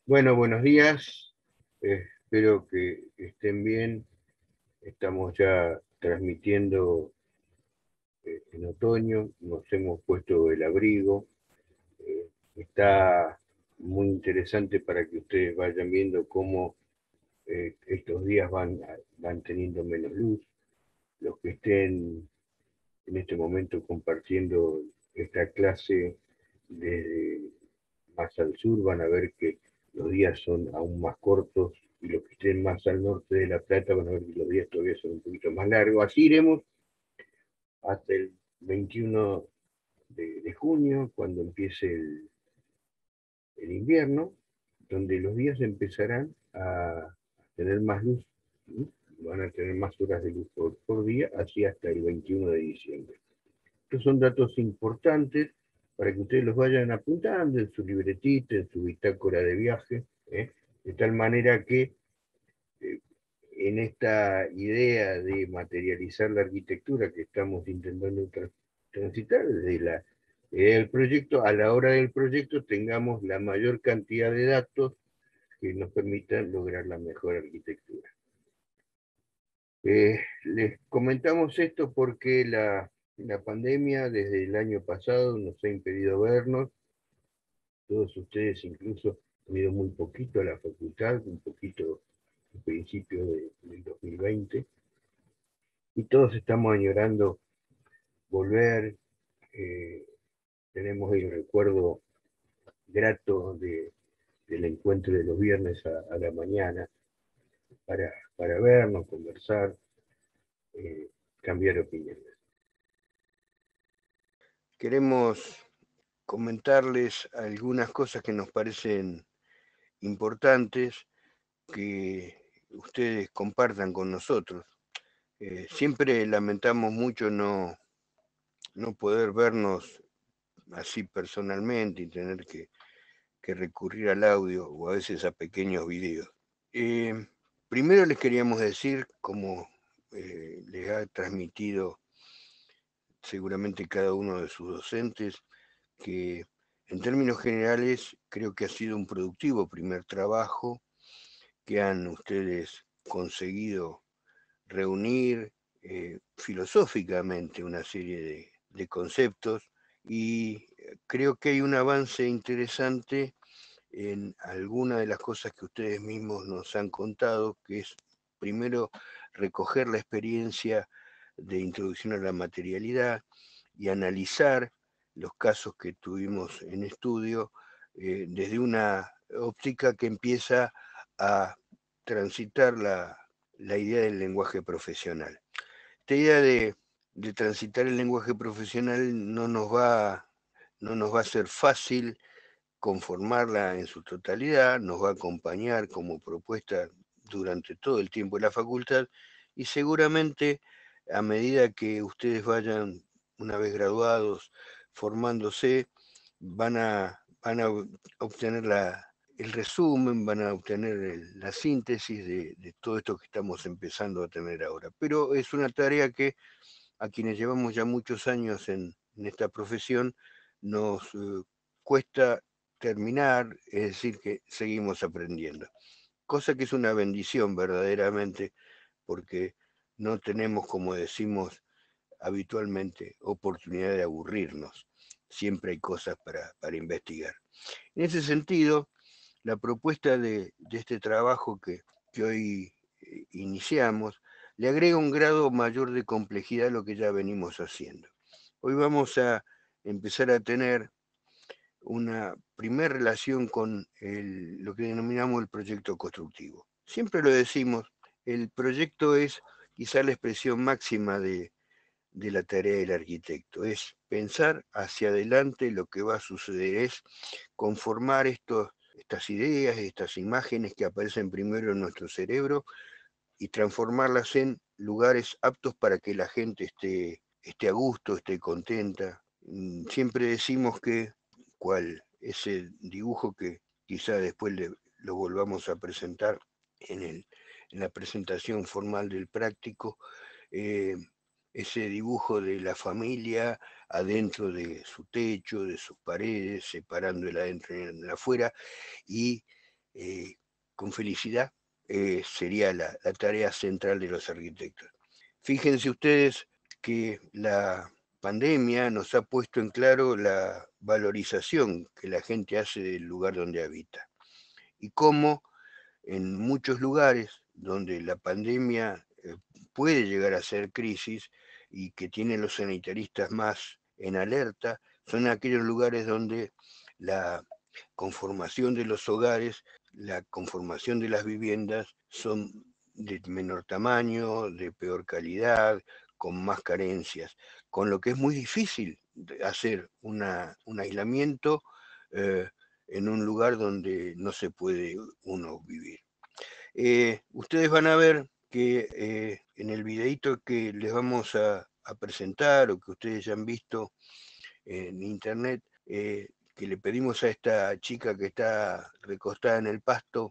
Bueno, buenos días. Espero que estén bien. Estamos ya transmitiendo en otoño. Nos hemos puesto el abrigo. Está muy interesante para que ustedes vayan viendo cómo estos días van teniendo menos luz. Los que estén en este momento compartiendo esta clase desde más al sur van a ver que los días son aún más cortos y los que estén más al norte de La Plata van a ver que los días todavía son un poquito más largos. Así iremos hasta el 21 de junio, cuando empiece el invierno, donde los días empezarán a tener más luz, ¿sí? Van a tener más horas de luz por día, así hasta el 21 de diciembre. Estos son datos importantes para que ustedes los vayan apuntando en su libretita, en su bitácora de viaje, de tal manera que eh, en esta idea de materializar la arquitectura que estamos intentando transitar desde el proyecto, a la hora del proyecto tengamos la mayor cantidad de datos que nos permitan lograr la mejor arquitectura. Les comentamos esto porque la pandemia desde el año pasado nos ha impedido vernos. Todos ustedes incluso han ido muy poquito a la facultad, un poquito al principio del 2020, y todos estamos añorando volver. eh, Tenemos el recuerdo grato del encuentro de los viernes a la mañana para vernos, conversar, cambiar opiniones. Queremos comentarles algunas cosas que nos parecen importantes que ustedes compartan con nosotros. Siempre lamentamos mucho no poder vernos así personalmente y tener que recurrir al audio o a veces a pequeños videos. Eh, Primero les queríamos decir, como les ha transmitido seguramente cada uno de sus docentes, que en términos generales creo que ha sido un productivo primer trabajo, que han ustedes conseguido reunir filosóficamente una serie de conceptos y creo que hay un avance interesante en alguna de las cosas que ustedes mismos nos han contado, que es primero recoger la experiencia de introducción a la materialidad y analizar los casos que tuvimos en estudio desde una óptica que empieza a transitar la idea del lenguaje profesional. Esta idea de transitar el lenguaje profesional no nos va a ser fácil conformarla en su totalidad, nos va a acompañar como propuesta durante todo el tiempo de la facultad y seguramente a medida que ustedes vayan, una vez graduados, formándose, van a obtener el resumen, van a obtener la síntesis de todo esto que estamos empezando a tener ahora. Pero es una tarea que a quienes llevamos ya muchos años en esta profesión nos cuesta terminar, es decir, que seguimos aprendiendo. Cosa que es una bendición verdaderamente, porque no tenemos, como decimos habitualmente, oportunidad de aburrirnos. Siempre hay cosas para investigar. En ese sentido, la propuesta de este trabajo que hoy iniciamos le agrega un grado mayor de complejidad a lo que ya venimos haciendo. Hoy vamos a empezar a tener una primera relación con lo que denominamos el proyecto constructivo. Siempre lo decimos, el proyecto es quizá la expresión máxima de la tarea del arquitecto, es pensar hacia adelante lo que va a suceder, es conformar estas ideas, estas imágenes que aparecen primero en nuestro cerebro y transformarlas en lugares aptos para que la gente esté a gusto, esté contenta. Siempre decimos que cual ese dibujo que quizá después lo volvamos a presentar en la presentación formal del práctico, eh, ese dibujo de la familia adentro de su techo, de sus paredes, separando el adentro y el afuera, y con felicidad, sería la tarea central de los arquitectos. Fíjense ustedes que la pandemia nos ha puesto en claro la valorización que la gente hace del lugar donde habita y cómo en muchos lugares donde la pandemia puede llegar a ser crisis y que tienen los sanitaristas más en alerta, son aquellos lugares donde la conformación de los hogares, la conformación de las viviendas son de menor tamaño, de peor calidad, con más carencias, con lo que es muy difícil hacer un aislamiento en un lugar donde no se puede uno vivir. Ustedes van a ver que en el videito que les vamos a presentar o que ustedes ya han visto en internet, que le pedimos a esta chica que está recostada en el pasto,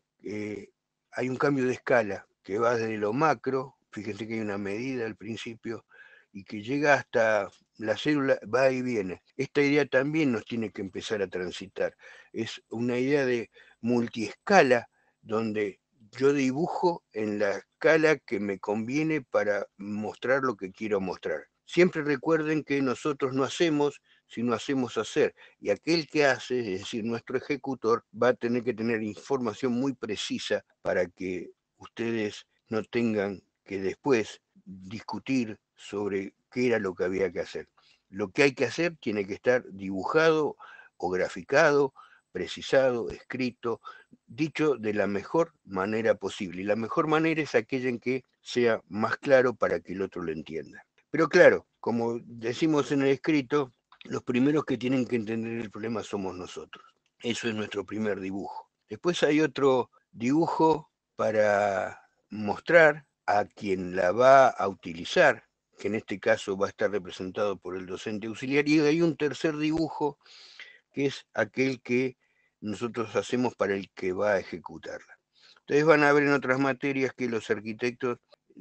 hay un cambio de escala que va desde lo macro, fíjense que hay una medida al principio, y que llega hasta la célula, va y viene. Esta idea también nos tiene que empezar a transitar. Es una idea de multiescala, donde yo dibujo en la escala que me conviene para mostrar lo que quiero mostrar. Siempre recuerden que nosotros no hacemos, sino hacemos hacer. Y aquel que hace, es decir, nuestro ejecutor, va a tener que tener información muy precisa para que ustedes no tengan que después discutir sobre qué era lo que había que hacer. Lo que hay que hacer tiene que estar dibujado o graficado, precisado, escrito, dicho de la mejor manera posible. Y la mejor manera es aquella en que sea más claro para que el otro lo entienda. Pero claro, como decimos en el escrito, los primeros que tienen que entender el problema somos nosotros. Eso es nuestro primer dibujo. Después hay otro dibujo para mostrar a quien la va a utilizar, que en este caso va a estar representado por el docente auxiliar, y hay un tercer dibujo que es aquel que nosotros hacemos para el que va a ejecutarla. Ustedes van a ver en otras materias que los arquitectos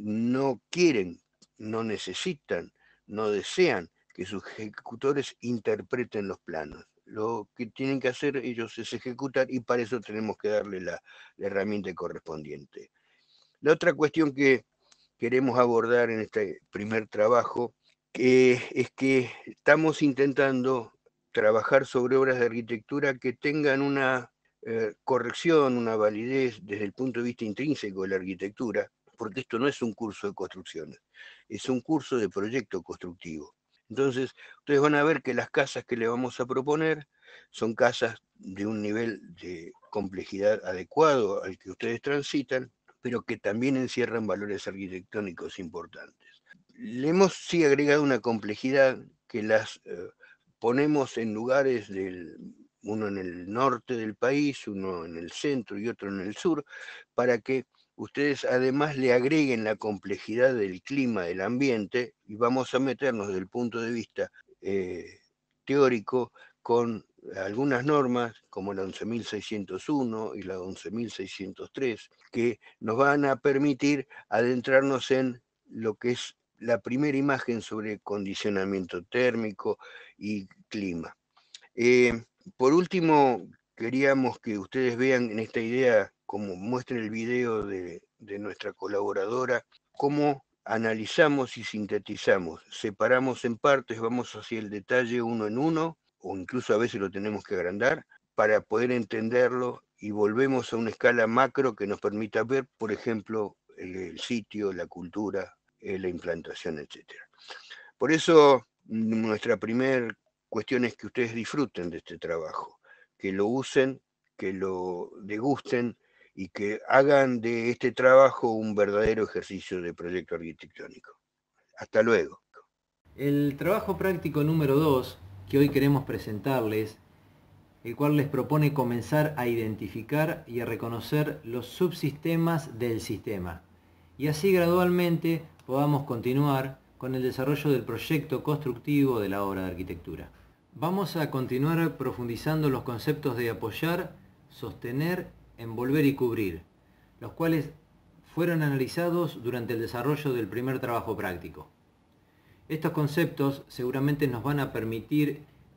no quieren, no necesitan, no desean que sus ejecutores interpreten los planos. Lo que tienen que hacer ellos es ejecutar y para eso tenemos que darle la herramienta correspondiente. La otra cuestión que queremos abordar en este primer trabajo es que estamos intentando trabajar sobre obras de arquitectura que tengan una corrección, una validez desde el punto de vista intrínseco de la arquitectura, porque esto no es un curso de construcciones, es un curso de proyecto constructivo. Entonces, ustedes van a ver que las casas que le vamos a proponer son casas de un nivel de complejidad adecuado al que ustedes transitan, pero que también encierran valores arquitectónicos importantes. Le hemos sí agregado una complejidad que las ponemos en lugares uno en el norte del país, uno en el centro y otro en el sur, para que ustedes además le agreguen la complejidad del clima, del ambiente, y vamos a meternos desde el punto de vista teórico con algunas normas, como la 11.601 y la 11.603, que nos van a permitir adentrarnos en lo que es la primera imagen sobre condicionamiento térmico y clima. Por último, queríamos que ustedes vean en esta idea, como muestra el video de nuestra colaboradora, cómo analizamos y sintetizamos, separamos en partes, vamos hacia el detalle uno en uno, o incluso a veces lo tenemos que agrandar, para poder entenderlo y volvemos a una escala macro que nos permita ver, por ejemplo, el sitio, la cultura, la implantación, etc. Por eso, nuestra primera cuestión es que ustedes disfruten de este trabajo, que lo usen, que lo degusten y que hagan de este trabajo un verdadero ejercicio de proyecto arquitectónico. Hasta luego. El trabajo práctico número 2 que hoy queremos presentarles, el cual les propone comenzar a identificar y a reconocer los subsistemas del sistema, y así gradualmente podamos continuar con el desarrollo del proyecto constructivo de la obra de arquitectura. Vamos a continuar profundizando los conceptos de apoyar, sostener, envolver y cubrir, los cuales fueron analizados durante el desarrollo del primer trabajo práctico. Estos conceptos seguramente nos van a permitir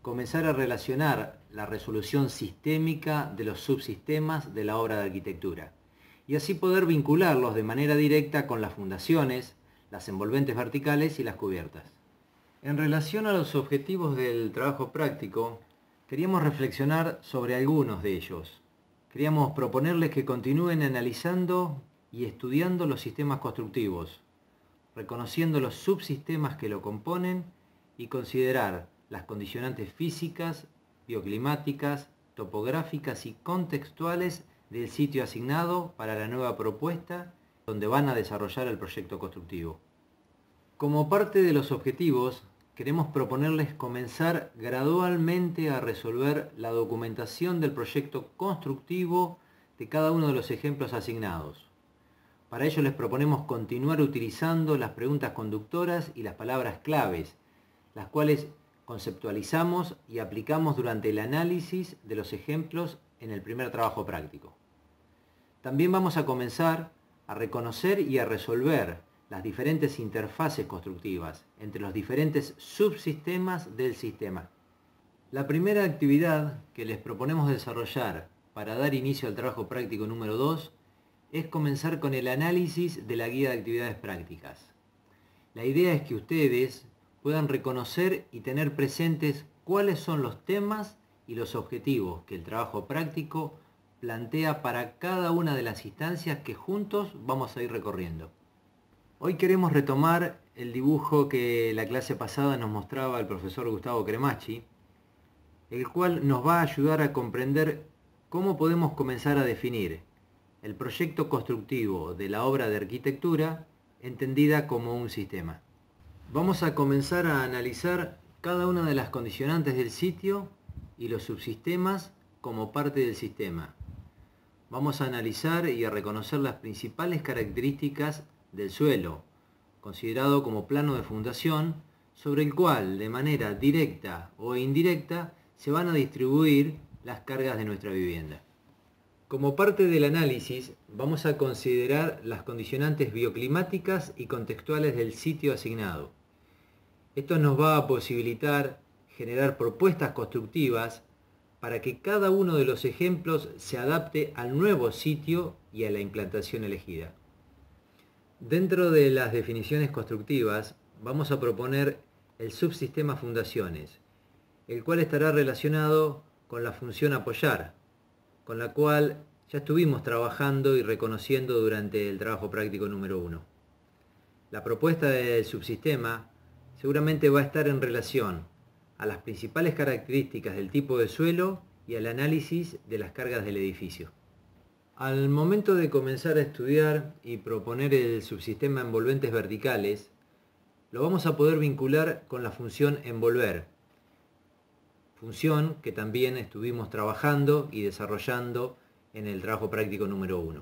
comenzar a relacionar la resolución sistémica de los subsistemas de la obra de arquitectura y así poder vincularlos de manera directa con las fundaciones, las envolventes verticales y las cubiertas. En relación a los objetivos del trabajo práctico, queríamos reflexionar sobre algunos de ellos. Queríamos proponerles que continúen analizando y estudiando los sistemas constructivos, reconociendo los subsistemas que lo componen y considerar las condicionantes físicas, bioclimáticas, topográficas y contextuales del sitio asignado para la nueva propuesta donde van a desarrollar el proyecto constructivo. Como parte de los objetivos, queremos proponerles comenzar gradualmente a resolver la documentación del proyecto constructivo de cada uno de los ejemplos asignados. Para ello les proponemos continuar utilizando las preguntas conductoras y las palabras claves, las cuales conceptualizamos y aplicamos durante el análisis de los ejemplos en el primer trabajo práctico. También vamos a comenzar a reconocer y a resolver las diferentes interfaces constructivas entre los diferentes subsistemas del sistema. La primera actividad que les proponemos desarrollar para dar inicio al trabajo práctico número 2 es comenzar con el análisis de la guía de actividades prácticas. La idea es que ustedes puedan reconocer y tener presentes cuáles son los temas y los objetivos que el trabajo práctico plantea para cada una de las instancias que juntos vamos a ir recorriendo. Hoy queremos retomar el dibujo que la clase pasada nos mostraba el profesor Gustavo Cremacci, el cual nos va a ayudar a comprender cómo podemos comenzar a definir el proyecto constructivo de la obra de arquitectura entendida como un sistema. Vamos a comenzar a analizar cada una de las condicionantes del sitio y los subsistemas como parte del sistema. Vamos a analizar y a reconocer las principales características del suelo, considerado como plano de fundación, sobre el cual de manera directa o indirecta se van a distribuir las cargas de nuestra vivienda. Como parte del análisis, vamos a considerar las condicionantes bioclimáticas y contextuales del sitio asignado. Esto nos va a posibilitar generar propuestas constructivas para que cada uno de los ejemplos se adapte al nuevo sitio y a la implantación elegida. Dentro de las definiciones constructivas, vamos a proponer el subsistema fundaciones, el cual estará relacionado con la función apoyar, con la cual ya estuvimos trabajando y reconociendo durante el trabajo práctico número 1. La propuesta del subsistema seguramente va a estar en relación a las principales características del tipo de suelo y al análisis de las cargas del edificio. Al momento de comenzar a estudiar y proponer el subsistema envolventes verticales, lo vamos a poder vincular con la función envolver, función que también estuvimos trabajando y desarrollando en el trabajo práctico número 1.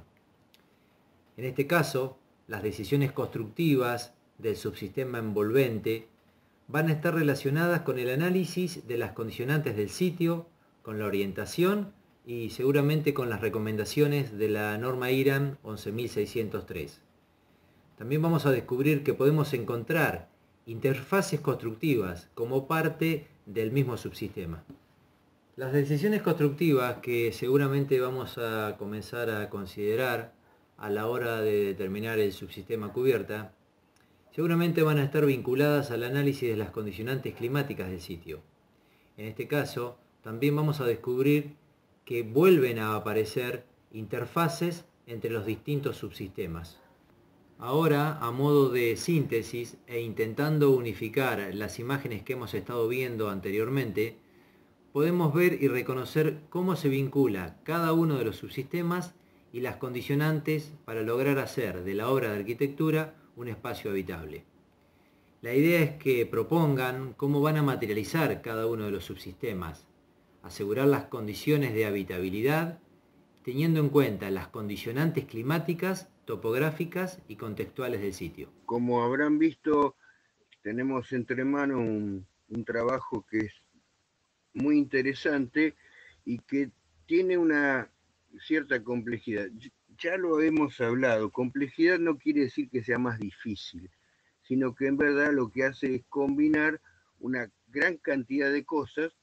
En este caso, las decisiones constructivas del subsistema envolvente van a estar relacionadas con el análisis de las condicionantes del sitio, con la orientación y seguramente con las recomendaciones de la norma IRAM 11603. También vamos a descubrir que podemos encontrar interfaces constructivas como parte del mismo subsistema. Las decisiones constructivas que seguramente vamos a comenzar a considerar a la hora de determinar el subsistema cubierta seguramente van a estar vinculadas al análisis de las condicionantes climáticas del sitio. En este caso, también vamos a descubrir que vuelven a aparecer interfaces entre los distintos subsistemas. Ahora, a modo de síntesis e intentando unificar las imágenes que hemos estado viendo anteriormente, podemos ver y reconocer cómo se vincula cada uno de los subsistemas y las condicionantes para lograr hacer de la obra de arquitectura un espacio habitable. La idea es que propongan cómo van a materializar cada uno de los subsistemas, asegurar las condiciones de habitabilidad, teniendo en cuenta las condicionantes climáticas, topográficas y contextuales del sitio. Como habrán visto, tenemos entre manos un trabajo que es muy interesante y que tiene una cierta complejidad. Ya lo hemos hablado, complejidad no quiere decir que sea más difícil, sino que en verdad lo que hace es combinar una gran cantidad de cosas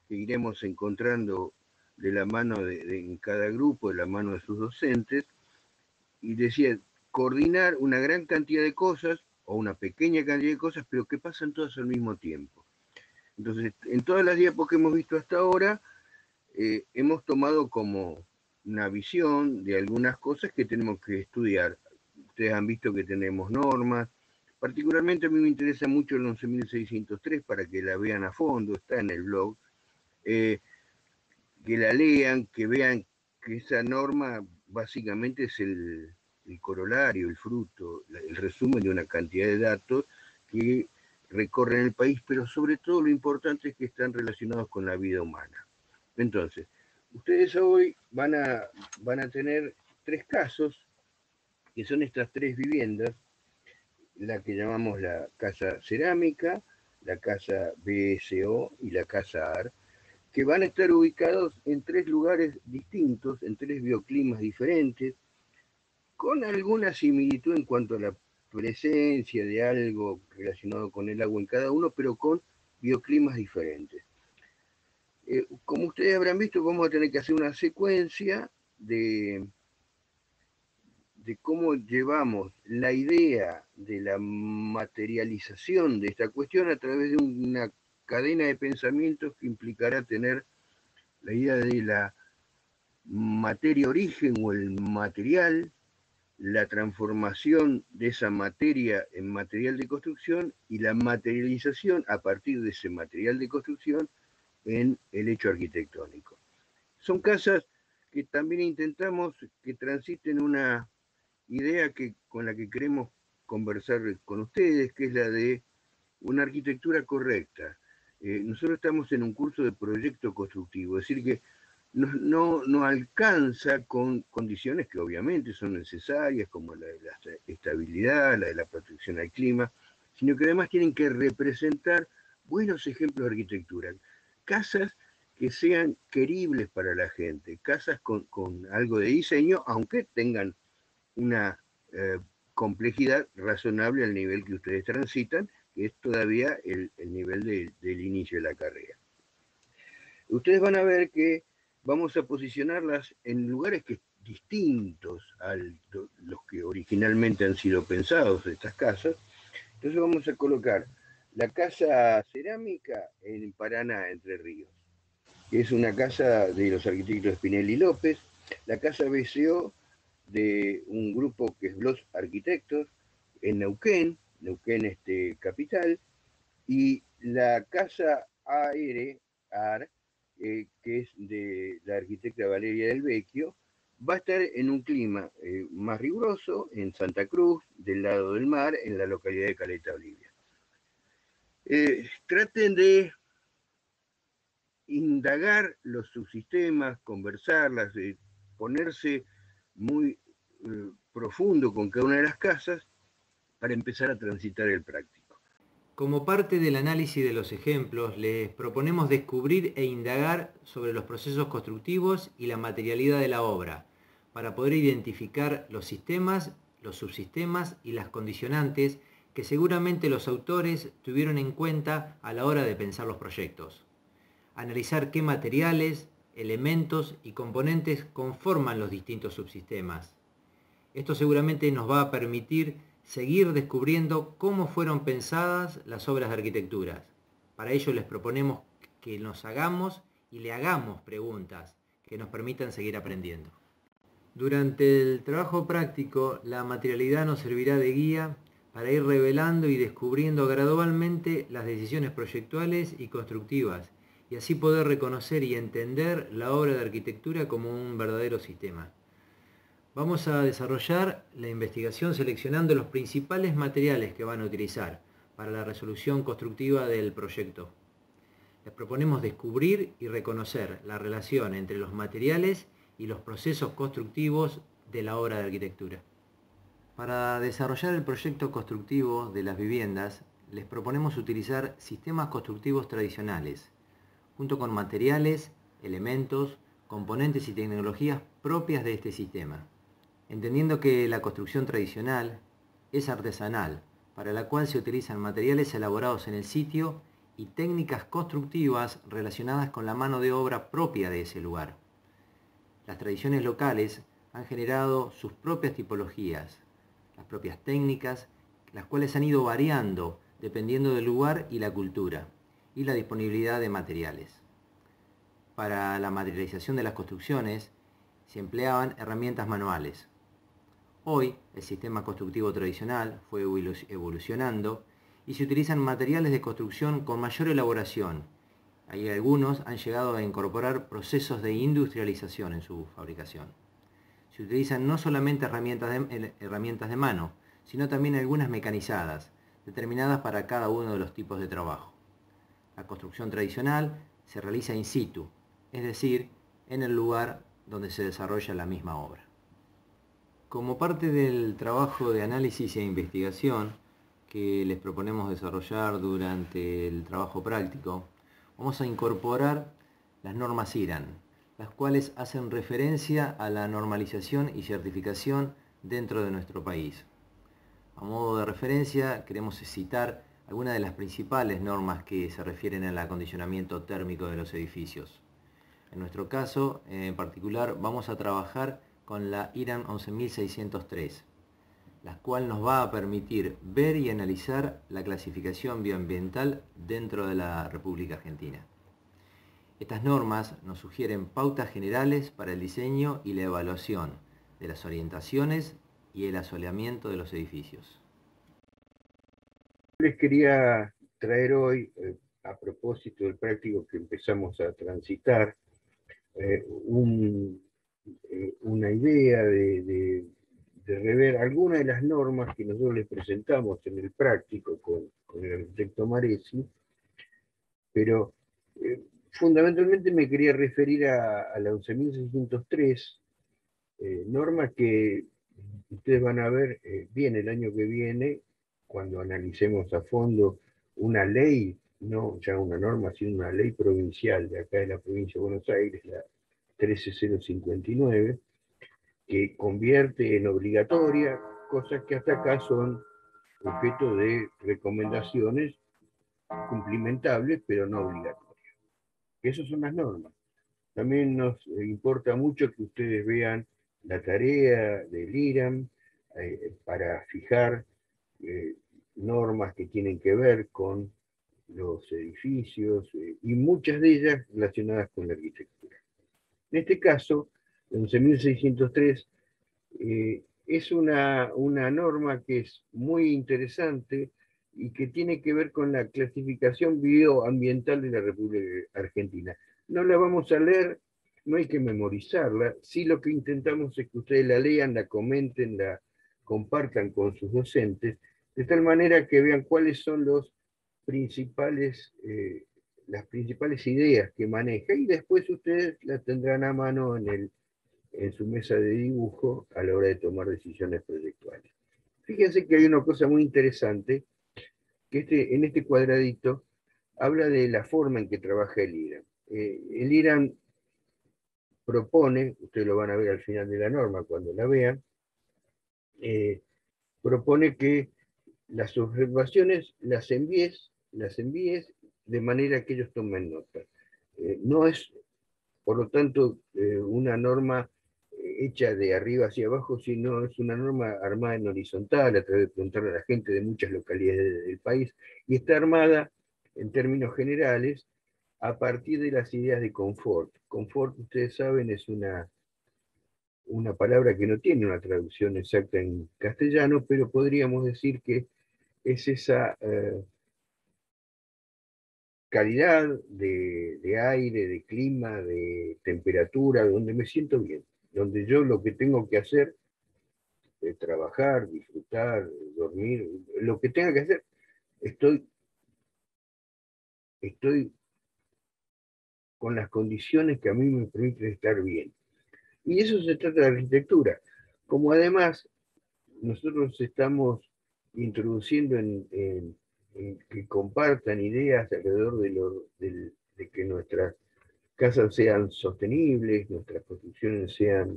que iremos encontrando de la mano en cada grupo, de la mano de sus docentes, y decía, coordinar una gran cantidad de cosas, o una pequeña cantidad de cosas, pero que pasan todas al mismo tiempo. Entonces, en todas las diapos que hemos visto hasta ahora, hemos tomado como una visión de algunas cosas que tenemos que estudiar. Ustedes han visto que tenemos normas, particularmente a mí me interesa mucho el 11.603 para que la vean a fondo, está en el blog, que la lean, que vean que esa norma básicamente es el corolario, el fruto, el resumen de una cantidad de datos que recorren el país, pero sobre todo lo importante es que están relacionados con la vida humana. Entonces, ustedes hoy van a tener 3 casos, que son estas 3 viviendas, la que llamamos la casa cerámica, la casa BSO y la casa AR, que van a estar ubicados en 3 lugares distintos, en 3 bioclimas diferentes, con alguna similitud en cuanto a la presencia de algo relacionado con el agua en cada uno, pero con bioclimas diferentes. Como ustedes habrán visto, vamos a tener que hacer una secuencia de cómo llevamos la idea de la materialización de esta cuestión a través de una cadena de pensamientos que implicará tener la idea de la materia origen o el material, la transformación de esa materia en material de construcción y la materialización a partir de ese material de construcción en el hecho arquitectónico. Son casas que también intentamos que transiten una idea con la que queremos conversar con ustedes, que es la de una arquitectura correcta. Nosotros estamos en un curso de proyecto constructivo, es decir, que no alcanza con condiciones que obviamente son necesarias, como la de la estabilidad, la de la protección al clima, sino que además tienen que representar buenos ejemplos de arquitectura. Casas que sean queribles para la gente, casas con algo de diseño, aunque tengan una complejidad razonable al nivel que ustedes transitan, que es todavía el nivel del inicio de la carrera. Ustedes van a ver que vamos a posicionarlas en lugares distintos a los que originalmente han sido pensados estas casas. Entonces vamos a colocar la casa cerámica en Paraná, Entre Ríos, que es una casa de los arquitectos Spinelli López, la casa BCO de un grupo que es Bloss Arquitectos en Neuquén capital, y la casa AR, que es de la arquitecta Valeria del Vecchio, va a estar en un clima más riguroso en Santa Cruz, del lado del mar, en la localidad de Caleta Olivia. Traten de indagar los subsistemas, conversarlas, ponerse muy profundo con cada una de las casas para empezar a transitar el práctico. Como parte del análisis de los ejemplos, les proponemos descubrir e indagar sobre los procesos constructivos y la materialidad de la obra, para poder identificar los sistemas, los subsistemas y las condicionantes que seguramente los autores tuvieron en cuenta a la hora de pensar los proyectos. Analizar qué materiales, elementos y componentes conforman los distintos subsistemas. Esto seguramente nos va a permitir seguir descubriendo cómo fueron pensadas las obras de arquitectura. Para ello les proponemos que nos hagamos y le hagamos preguntas que nos permitan seguir aprendiendo. Durante el trabajo práctico, la materialidad nos servirá de guía para ir revelando y descubriendo gradualmente las decisiones proyectuales y constructivas, y así poder reconocer y entender la obra de arquitectura como un verdadero sistema. Vamos a desarrollar la investigación seleccionando los principales materiales que van a utilizar para la resolución constructiva del proyecto. Les proponemos descubrir y reconocer la relación entre los materiales y los procesos constructivos de la obra de arquitectura. Para desarrollar el proyecto constructivo de las viviendas, les proponemos utilizar sistemas constructivos tradicionales, junto con materiales, elementos, componentes y tecnologías propias de este sistema, entendiendo que la construcción tradicional es artesanal, para la cual se utilizan materiales elaborados en el sitio y técnicas constructivas relacionadas con la mano de obra propia de ese lugar. Las tradiciones locales han generado sus propias tipologías, las propias técnicas, las cuales han ido variando dependiendo del lugar y la cultura, y la disponibilidad de materiales. Para la materialización de las construcciones se empleaban herramientas manuales. Hoy el sistema constructivo tradicional fue evolucionando y se utilizan materiales de construcción con mayor elaboración. Hay algunos han llegado a incorporar procesos de industrialización en su fabricación. Se utilizan no solamente herramientas de mano, sino también algunas mecanizadas, determinadas para cada uno de los tipos de trabajo. La construcción tradicional se realiza in situ, es decir, en el lugar donde se desarrolla la misma obra. Como parte del trabajo de análisis e investigación que les proponemos desarrollar durante el trabajo práctico, vamos a incorporar las normas IRAN, las cuales hacen referencia a la normalización y certificación dentro de nuestro país. A modo de referencia, queremos citar algunas de las principales normas que se refieren al acondicionamiento térmico de los edificios. En nuestro caso, en particular, vamos a trabajar con la IRAN 11603, la cual nos va a permitir ver y analizar la clasificación bioambiental dentro de la República Argentina. Estas normas nos sugieren pautas generales para el diseño y la evaluación de las orientaciones y el asoleamiento de los edificios. Les quería traer hoy, a propósito del práctico que empezamos a transitar, una idea de rever algunas de las normas que nosotros les presentamos en el práctico con el arquitecto Maresi, pero fundamentalmente me quería referir a la 11.603, norma que ustedes van a ver bien el año que viene, cuando analicemos a fondo una ley, no ya una norma, sino una ley provincial de acá de la provincia de Buenos Aires, la 13059, que convierte en obligatoria cosas que hasta acá son objeto de recomendaciones cumplimentables, pero no obligatorias. Esas son las normas. También nos importa mucho que ustedes vean la tarea del IRAM para fijar normas que tienen que ver con los edificios y muchas de ellas relacionadas con la arquitectura. En este caso, 11.603 es una norma que es muy interesante y que tiene que ver con la clasificación bioambiental de la República Argentina. No la vamos a leer, no hay que memorizarla, sí lo que intentamos es que ustedes la lean, la comenten, la compartan con sus docentes, de tal manera que vean cuáles son las principales ideas que maneja, y después ustedes las tendrán a mano en su mesa de dibujo a la hora de tomar decisiones proyectuales. Fíjense que hay una cosa muy interesante, que en este cuadradito habla de la forma en que trabaja el IRAM. El IRAM propone, ustedes lo van a ver al final de la norma cuando la vean, propone que las observaciones las envíes de manera que ellos tomen nota. No es, por lo tanto, una norma hecha de arriba hacia abajo, sino es una norma armada en horizontal, a través de preguntarle a la gente de muchas localidades del país, y está armada, en términos generales, a partir de las ideas de confort. Confort, ustedes saben, es una palabra que no tiene una traducción exacta en castellano, pero podríamos decir que es esa calidad de aire, de clima, de temperatura, donde me siento bien, donde yo lo que tengo que hacer es trabajar, disfrutar, dormir, lo que tenga que hacer, estoy con las condiciones que a mí me permiten estar bien. Y eso se trata de arquitectura. Como además nosotros estamos introduciendo en que compartan ideas alrededor de que nuestras casas sean sostenibles, nuestras construcciones sean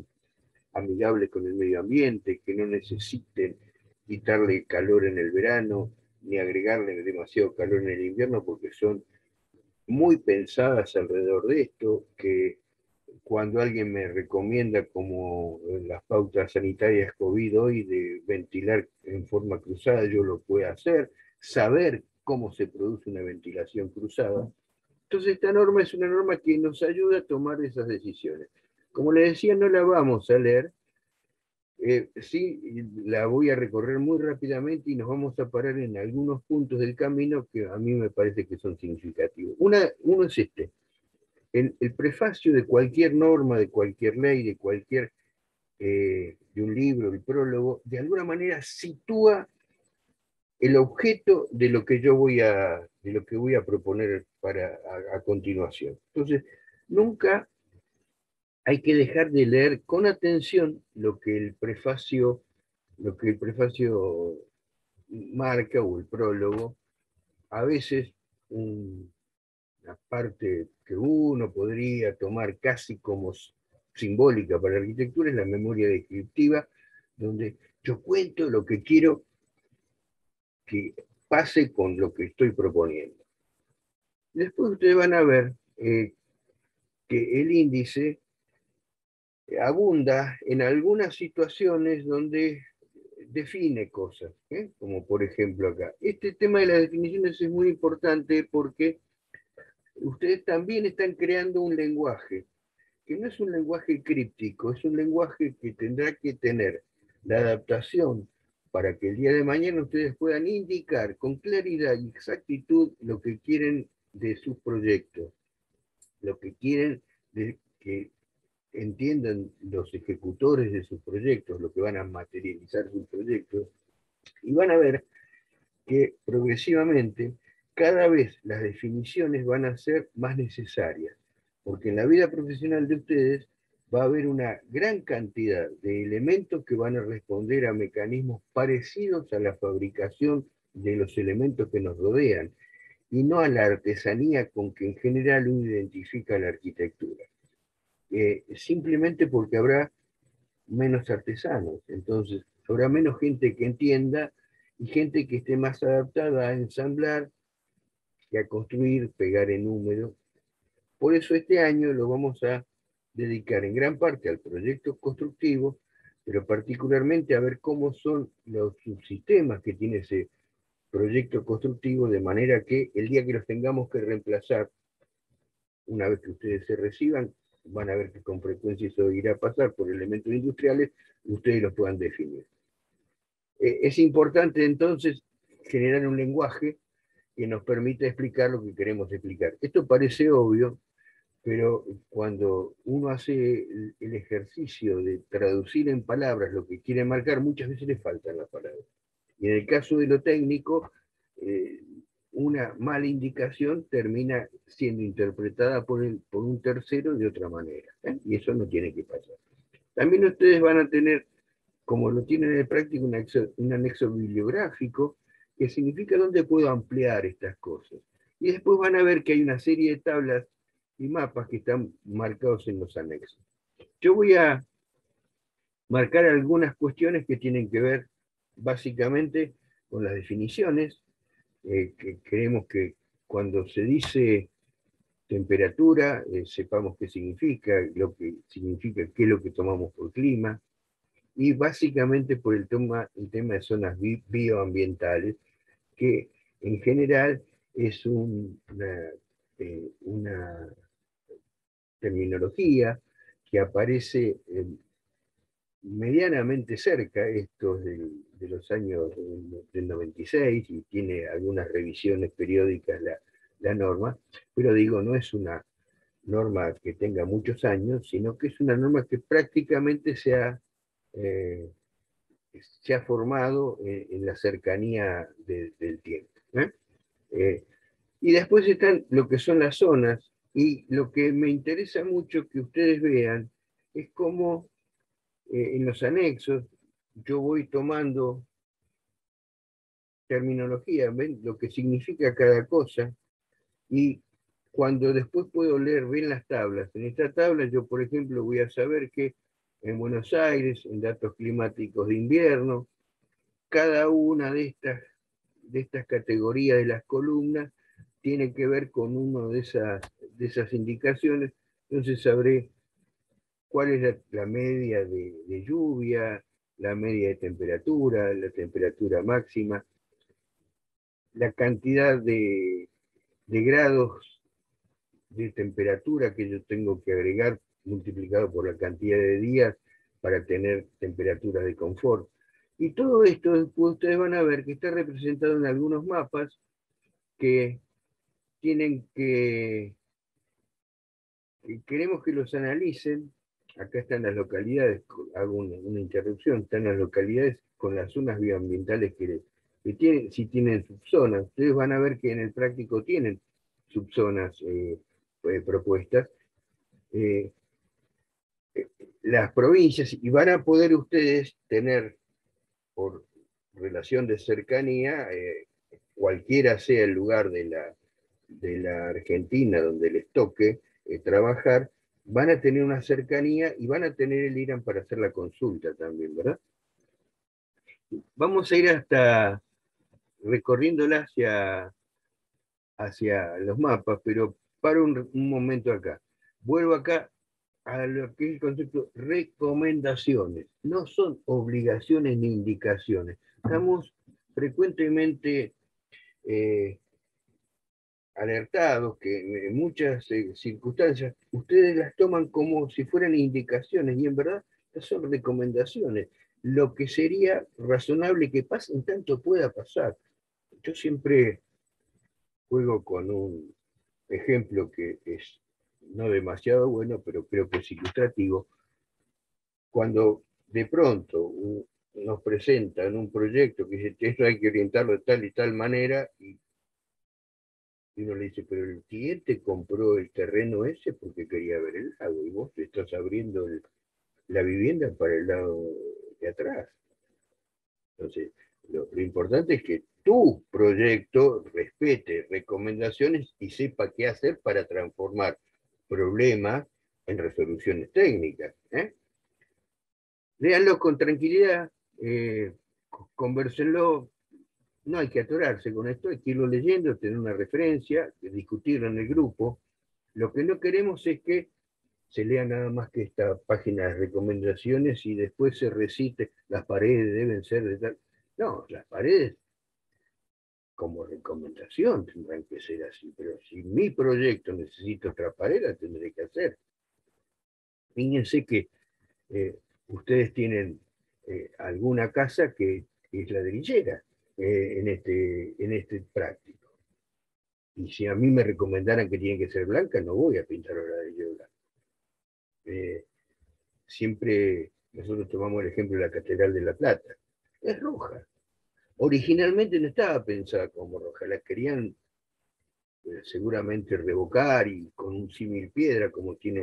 amigables con el medio ambiente, que no necesiten quitarle calor en el verano, ni agregarle demasiado calor en el invierno, porque son muy pensadas alrededor de esto, que cuando alguien me recomienda, como las pautas sanitarias COVID hoy, de ventilar en forma cruzada, yo lo puedo hacer, saber cómo se produce una ventilación cruzada. Entonces esta norma es una norma que nos ayuda a tomar esas decisiones. Como les decía, no la vamos a leer, sí la voy a recorrer muy rápidamente y nos vamos a parar en algunos puntos del camino que a mí me parece que son significativos. Uno es este. El prefacio de cualquier norma, de cualquier ley, de un libro, el prólogo, de alguna manera sitúa el objeto de lo que voy a proponer a continuación. Entonces, nunca hay que dejar de leer con atención lo que el prefacio marca, o el prólogo. A veces una parte que uno podría tomar casi como simbólica para la arquitectura es la memoria descriptiva, donde yo cuento lo que quiero que pase con lo que estoy proponiendo. Después ustedes van a ver que el índice abunda en algunas situaciones donde define cosas, como por ejemplo acá. Este tema de las definiciones es muy importante porque ustedes también están creando un lenguaje, que no es un lenguaje críptico, es un lenguaje que tendrá que tener la adaptación para que el día de mañana ustedes puedan indicar con claridad y exactitud lo que quieren de sus proyectos, lo que quieren que entiendan los ejecutores de sus proyectos, lo que van a materializar sus proyectos, y van a ver que progresivamente cada vez las definiciones van a ser más necesarias, porque en la vida profesional de ustedes va a haber una gran cantidad de elementos que van a responder a mecanismos parecidos a la fabricación de los elementos que nos rodean, y no a la artesanía con que en general uno identifica la arquitectura. Simplemente porque habrá menos artesanos, entonces habrá menos gente que entienda y gente que esté más adaptada a ensamblar que a construir, pegar en húmedo. Por eso este año lo vamos a dedicar en gran parte al proyecto constructivo, pero particularmente a ver cómo son los subsistemas que tiene ese proyecto constructivo, de manera que el día que los tengamos que reemplazar, una vez que ustedes se reciban, van a ver que con frecuencia eso irá a pasar por elementos industriales, ustedes los puedan definir. Es importante entonces generar un lenguaje que nos permita explicar lo que queremos explicar. Esto parece obvio, pero cuando uno hace el ejercicio de traducir en palabras lo que quiere marcar, muchas veces le faltan las palabras. Y en el caso de lo técnico, una mala indicación termina siendo interpretada por un tercero de otra manera, y eso no tiene que pasar. También ustedes van a tener, como lo tienen en el práctico, un anexo bibliográfico, que significa dónde puedo ampliar estas cosas. Y después van a ver que hay una serie de tablas y mapas que están marcados en los anexos. Yo voy a marcar algunas cuestiones que tienen que ver básicamente con las definiciones, que creemos que cuando se dice temperatura, sepamos qué significa, qué es lo que tomamos por clima, y básicamente por el tema de zonas bioambientales, que en general es una terminología que aparece medianamente cerca, esto de los años del 96, y tiene algunas revisiones periódicas la norma, pero digo, no es una norma que tenga muchos años, sino que es una norma que prácticamente se ha formado en la cercanía del tiempo. Y después están lo que son las zonas, y lo que me interesa mucho que ustedes vean es cómo en los anexos yo voy tomando terminología, ¿ven? Lo que significa cada cosa, y cuando después puedo leer bien las tablas, en esta tabla yo, por ejemplo, voy a saber que en Buenos Aires, en datos climáticos de invierno, cada una de estas de estas categorías de las columnas tiene que ver con una de esas indicaciones, entonces sabré cuál es la media de lluvia, la media de temperatura, la temperatura máxima, la cantidad de grados de temperatura que yo tengo que agregar multiplicado por la cantidad de días para tener temperaturas de confort. Y todo esto después ustedes van a ver que está representado en algunos mapas que tienen queremos que los analicen. Acá están las localidades, hago una interrupción, están las localidades con las zonas bioambientales que tienen, si tienen subzonas. Ustedes van a ver que en el práctico tienen subzonas propuestas. Las provincias, y van a poder ustedes tener, por relación de cercanía, cualquiera sea el lugar de la Argentina donde les toque trabajar, van a tener una cercanía y van a tener el IRAM para hacer la consulta también, ¿verdad? Vamos a ir hasta recorriéndola hacia los mapas, pero paro un momento acá. Vuelvo acá a lo que es el concepto recomendaciones. No son obligaciones ni indicaciones. Estamos frecuentemente alertados que en muchas circunstancias ustedes las toman como si fueran indicaciones y en verdad son recomendaciones. Lo que sería razonable que pase en tanto pueda pasar. Yo siempre juego con un ejemplo que es no demasiado bueno, pero creo que es ilustrativo. Cuando de pronto nos presentan un proyecto que dice que esto hay que orientarlo de tal y tal manera, y uno le dice, pero el cliente compró el terreno ese porque quería ver el lago, y vos te estás abriendo la vivienda para el lado de atrás. Entonces, lo importante es que tu proyecto respete recomendaciones y sepa qué hacer para transformar problemas en resoluciones técnicas. Léanlo con tranquilidad, conversenlo, no hay que atorarse con esto, hay que irlo leyendo, tener una referencia, discutirlo en el grupo. Lo que no queremos es que se lea nada más que esta página de recomendaciones y después se recite, las paredes deben ser de tal. No, las paredes como recomendación tendrán que ser así, pero si mi proyecto necesita otra pared, la tendré que hacer. Fíjense que ustedes tienen alguna casa que es ladrillera en este práctico. Y si a mí me recomendaran que tiene que ser blanca, no voy a pintar la ladrillo blanca. Siempre nosotros tomamos el ejemplo de la Catedral de La Plata. Es roja. Originalmente no estaba pensada como roja, la querían seguramente revocar y con un símil piedra como tiene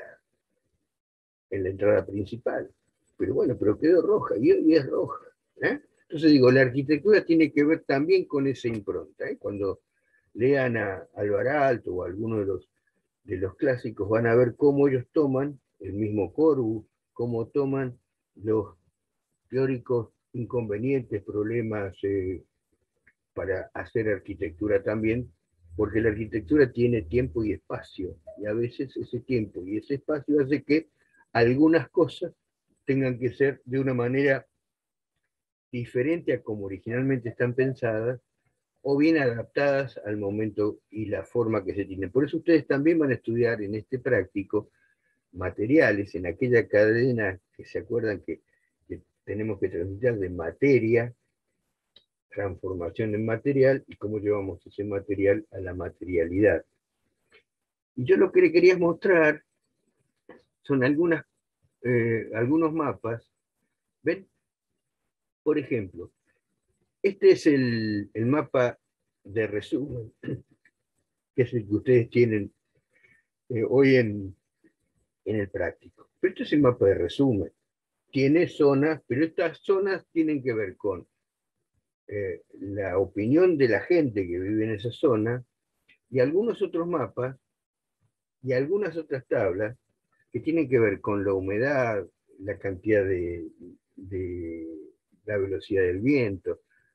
en la entrada principal. Pero bueno, pero quedó roja y hoy es roja. Entonces digo, la arquitectura tiene que ver también con esa impronta. Cuando lean a Alvaralto o a alguno de los clásicos, van a ver cómo ellos toman el mismo Corbu, cómo toman los teóricos inconvenientes, problemas para hacer arquitectura también, porque la arquitectura tiene tiempo y espacio, y a veces ese tiempo y ese espacio hace que algunas cosas tengan que ser de una manera diferente a como originalmente están pensadas, o bien adaptadas al momento y la forma que se tienen. Por eso ustedes también van a estudiar en este práctico materiales, en aquella cadena que se acuerdan que tenemos que transitar de materia, transformación en material, y cómo llevamos ese material a la materialidad. Y yo lo que le quería mostrar son algunos mapas. ¿Ven? Por ejemplo, este es el mapa de resumen, que es el que ustedes tienen hoy en el práctico. Pero este es el mapa de resumen. Tiene zonas, pero estas zonas tienen que ver con la opinión de la gente que vive en esa zona y algunos otros mapas y algunas otras tablas que tienen que ver con la humedad, la cantidad de la velocidad del viento,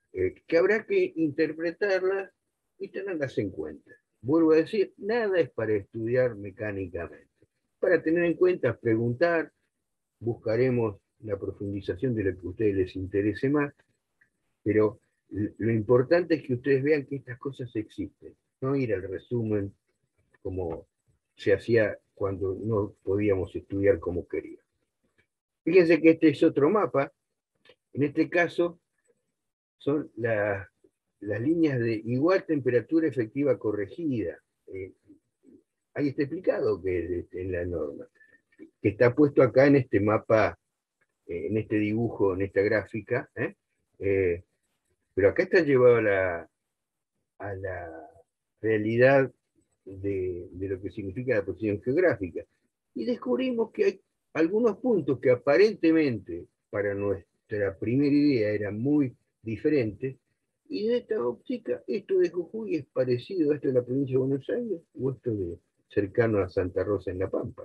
que habrá que interpretarlas y tenerlas en cuenta. Vuelvo a decir, nada es para estudiar mecánicamente. Para tener en cuenta, preguntar, buscaremos la profundización de lo que a ustedes les interese más, pero lo importante es que ustedes vean que estas cosas existen, no ir al resumen como se hacía cuando no podíamos estudiar como queríamos. Fíjense que este es otro mapa, en este caso son las líneas de igual temperatura efectiva corregida. Ahí está explicado que es en la norma, que está puesto acá en este mapa, en este dibujo, en esta gráfica, pero acá está llevado a la realidad de lo que significa la posición geográfica. Y descubrimos que hay algunos puntos que aparentemente para nuestra primera idea eran muy diferentes, y de esta óptica, esto de Jujuy es parecido a esto de la provincia de Buenos Aires, o esto de cercano a Santa Rosa en La Pampa.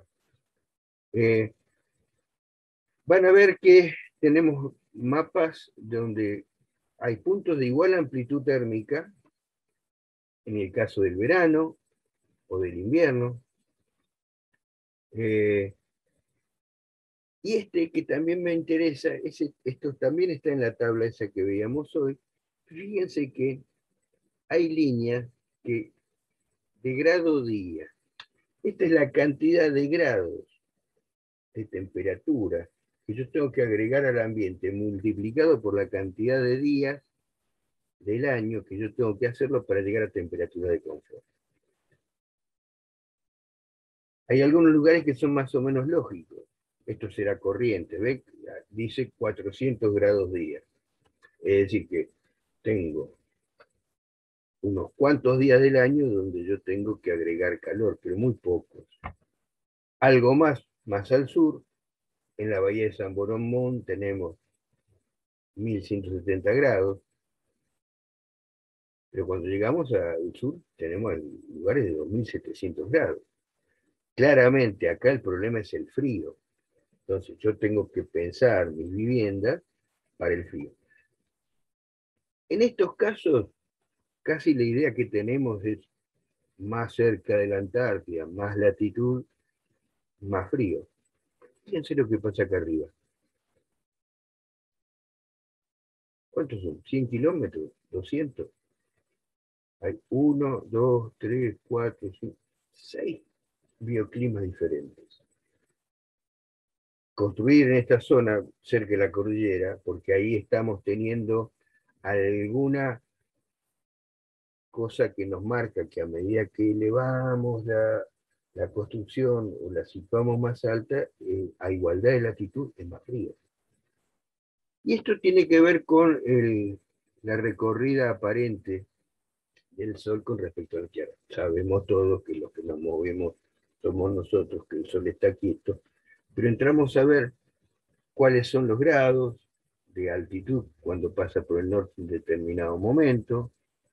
Van a ver que tenemos mapas donde hay puntos de igual amplitud térmica, en el caso del verano o del invierno. Y este que también me interesa, esto también está en la tabla esa que veíamos hoy. Fíjense que hay líneas que de grado día. Esta es la cantidad de grados de temperatura que yo tengo que agregar al ambiente multiplicado por la cantidad de días del año que yo tengo que hacerlo para llegar a temperatura de confort. Hay algunos lugares que son más o menos lógicos. Esto será corriente, ¿ven? Dice 400 grados día. Es decir, que tengo unos cuantos días del año donde yo tengo que agregar calor, pero muy pocos. Algo más al sur, en la bahía de San Borondón tenemos 1170 grados, pero cuando llegamos al sur tenemos lugares de 2700 grados. Claramente acá el problema es el frío. Entonces yo tengo que pensar mis viviendas para el frío. En estos casos, casi la idea que tenemos es más cerca de la Antártida, más latitud, más frío. Fíjense lo que pasa acá arriba. ¿Cuántos son? ¿100 kilómetros? ¿200? Hay 1, 2, 3, 4, 5, 6 bioclimas diferentes. Construir en esta zona, cerca de la cordillera, porque ahí estamos teniendo alguna cosa que nos marca que a medida que elevamos la construcción o la situamos más alta, a igualdad de latitud es más frío. Y esto tiene que ver con la recorrida aparente del Sol con respecto a la Tierra. Sabemos todos que los que nos movemos somos nosotros, que el Sol está quieto, pero entramos a ver cuáles son los grados de altitud cuando pasa por el norte en determinado momento,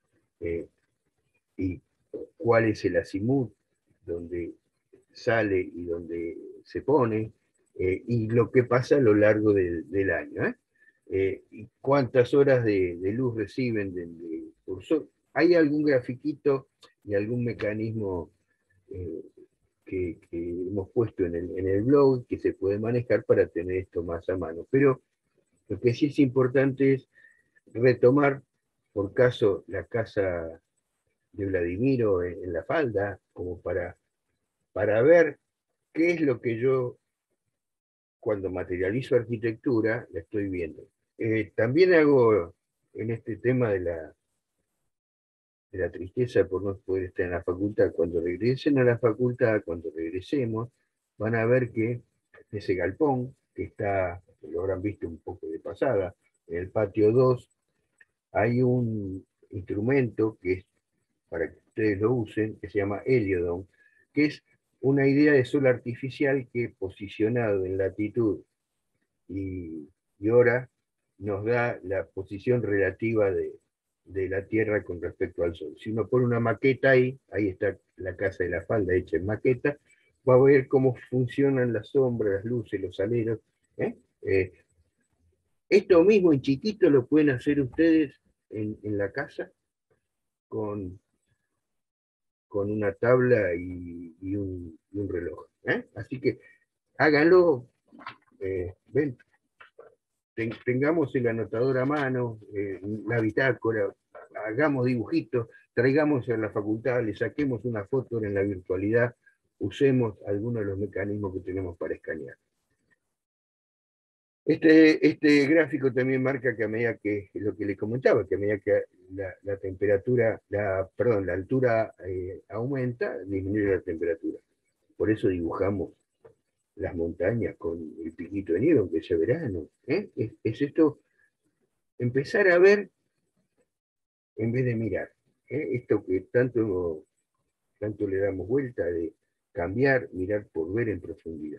y cuál es el azimut donde sale y donde se pone, y lo que pasa a lo largo del año. Y cuántas horas de luz reciben del cursor. ¿Hay algún grafiquito y algún mecanismo que hemos puesto en el blog que se puede manejar para tener esto más a mano? Pero lo que sí es importante es retomar, por caso, la casa de Vladimiro en La Falda, como para ver qué es lo que yo, cuando materializo arquitectura, la estoy viendo. También hago en este tema de la tristeza por no poder estar en la facultad. Cuando regresen a la facultad, cuando regresemos, van a ver que ese galpón, que está, lo habrán visto un poco de pasada, en el patio 2, hay un instrumento que es para que ustedes lo usen, que se llama Heliodon, que es una idea de sol artificial que posicionado en latitud y hora nos da la posición relativa de la Tierra con respecto al Sol. Si uno pone una maqueta ahí está la casa de La Falda hecha en maqueta, va a ver cómo funcionan las sombras, las luces, los aleros. Esto mismo en chiquito lo pueden hacer ustedes en la casa con una tabla y un reloj. Así que háganlo, ven, tengamos el anotador a mano, la bitácora, hagamos dibujitos, traigamos a la facultad, le saquemos una foto en la virtualidad, usemos algunos de los mecanismos que tenemos para escanear. Este gráfico también marca que a medida que, lo que les comentaba, que a medida que la temperatura, la altura aumenta, disminuye la temperatura. Por eso dibujamos las montañas con el piquito de nieve, aunque sea verano. Es esto, empezar a ver en vez de mirar. Esto que tanto le damos vuelta de cambiar, mirar por ver en profundidad.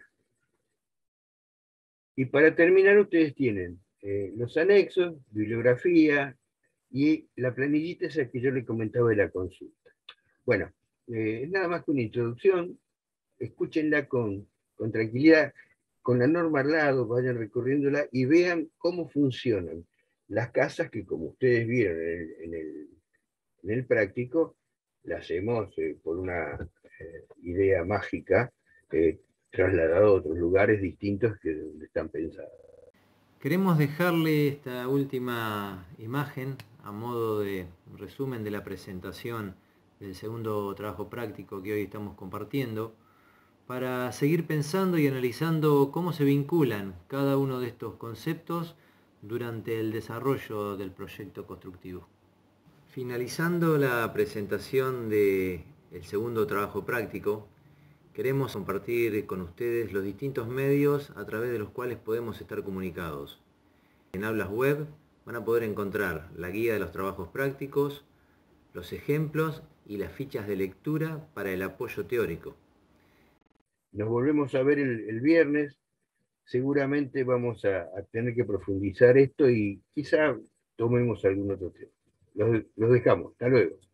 Y para terminar, ustedes tienen los anexos, bibliografía y la planillita esa que yo les comentaba de la consulta. Bueno, nada más que una introducción, escúchenla con tranquilidad, con la norma al lado, vayan recorriéndola y vean cómo funcionan las casas que, como ustedes vieron en el práctico, las hacemos por una idea mágica, trasladado a otros lugares distintos que donde están pensadas. Queremos dejarle esta última imagen a modo de resumen de la presentación del segundo trabajo práctico que hoy estamos compartiendo, para seguir pensando y analizando cómo se vinculan cada uno de estos conceptos durante el desarrollo del proyecto constructivo. Finalizando la presentación del segundo trabajo práctico, queremos compartir con ustedes los distintos medios a través de los cuales podemos estar comunicados. En Aulas Web van a poder encontrar la guía de los trabajos prácticos, los ejemplos y las fichas de lectura para el apoyo teórico. Nos volvemos a ver el viernes. Seguramente vamos a tener que profundizar esto y quizá tomemos algún otro tema. Los dejamos. Hasta luego.